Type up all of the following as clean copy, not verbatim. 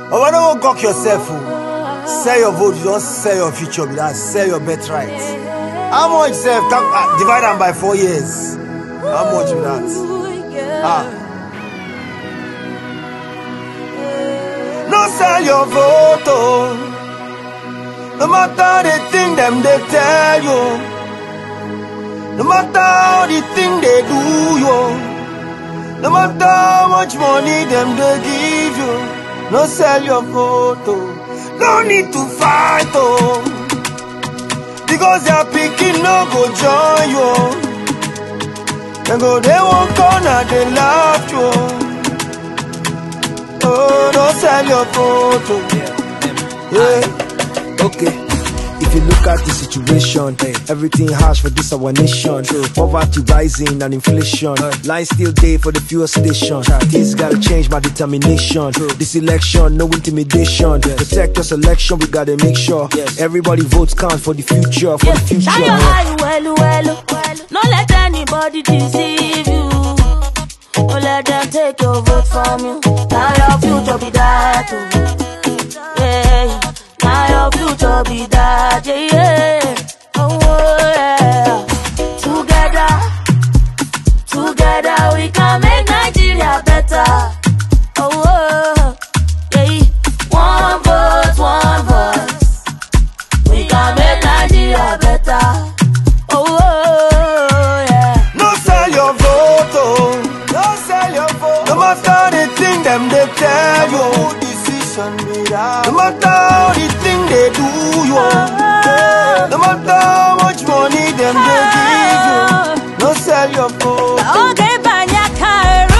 Oh, why don't you cock yourself? Sell your vote, you don't sell your future, but that sell your birthright. How much self? Divide them by 4 years. How much with that? No sell your vote, oh. No matter the thing them they tell you. No matter how the thing they do you. No matter how much money them they give you. No sell your vote, oh. No need to fight, oh. Because your picking no go join you. They go, they won't corner, they laugh you. Oh, don't sell your photo. Yeah. Okay. If you look at the situation, everything harsh for this our nation. Poverty rising and inflation. Line still day for the fuel station. Things gotta change, my determination. This election, no intimidation. Protect us election, we gotta make sure everybody votes count for the future. For the future. Shine your eye, well. Don't let anybody deceive you. Don't let them take your vote from you. Now your future be that, oh. Yeah. Now your future be that, yeah. Oh, yeah. Together we can make Nigeria better. Oh, yeah. One voice. We can make Nigeria better. Oh, yeah. No sell your vote, oh. No sell your vote. No matter the thing them they tell you. No matter how the thing they do you. No matter how much money them they give you. No sell your vote. Okay, banya kairu.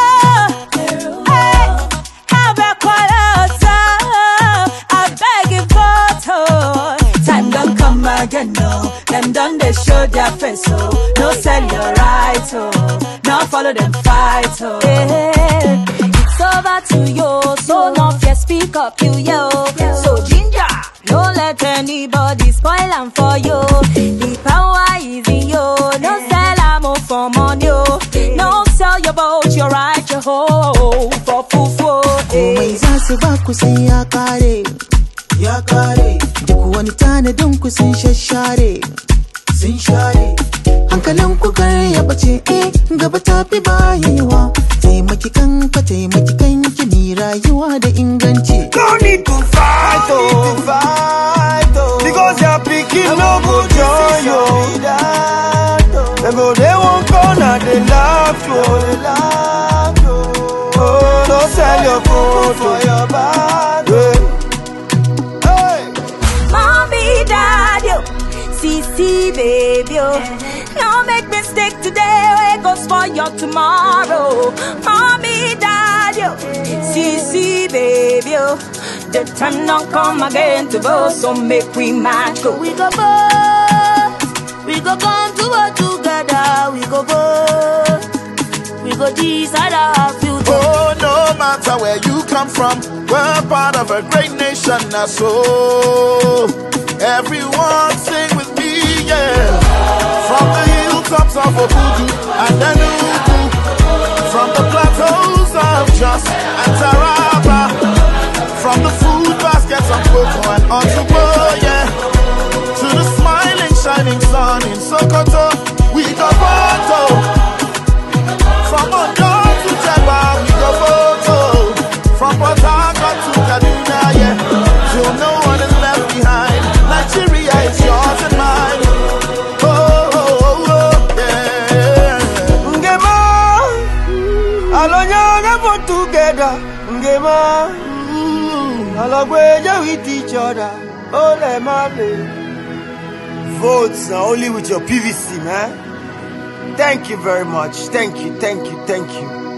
Hey, have a quality. I beg you photo. Time don't come again, no. Them done they show their face, oh. No sell your right, oh. Now follow them fight, oh. Yeah. It's over to you, so no fear, speak up, you yo. So ginger, don't let anybody spoil them for you. The power is in you. No sell ammo for money, no sell your boat, your right, your hoe for fufu. Umaizasu baku sun ya kare. Duk wani tanadin ku sun shashare. Hankalin ku kar ya bace, gaba tafi bayewa. Taimaki kanka ki mi rayuwa da inganci. No need to fight, oh. Because your picking no go join you. They go, they won't corner, they laugh you. Oh, don't sell your vote for your bad. Hey. Mommy, daddy, CC, baby, don't make mistake today, we go spoil your tomorrow. Mommy, daddy, CC, baby, the time don't come again to vote, so make we match go. We go vote, we go come to work together. We go vote, we go decide our future. Oh, no matter where you come from, we're part of a great nation now. So everyone sing with me, yeah. From the hilltops of Obudu and then Ubu, from the plateaus of Jos and Taraba, from the food baskets of Koko and Otubo, yeah, to the smiling, shining sun in Sokoto, we go voto. From Ondo to Jeba, we go voto. From Port Harcourt to Kaduna, yeah, till no one is left behind. Nigeria is yours and mine. Together, with each other. Oh, votes are only with your PVC, man. Thank you very much. Thank you.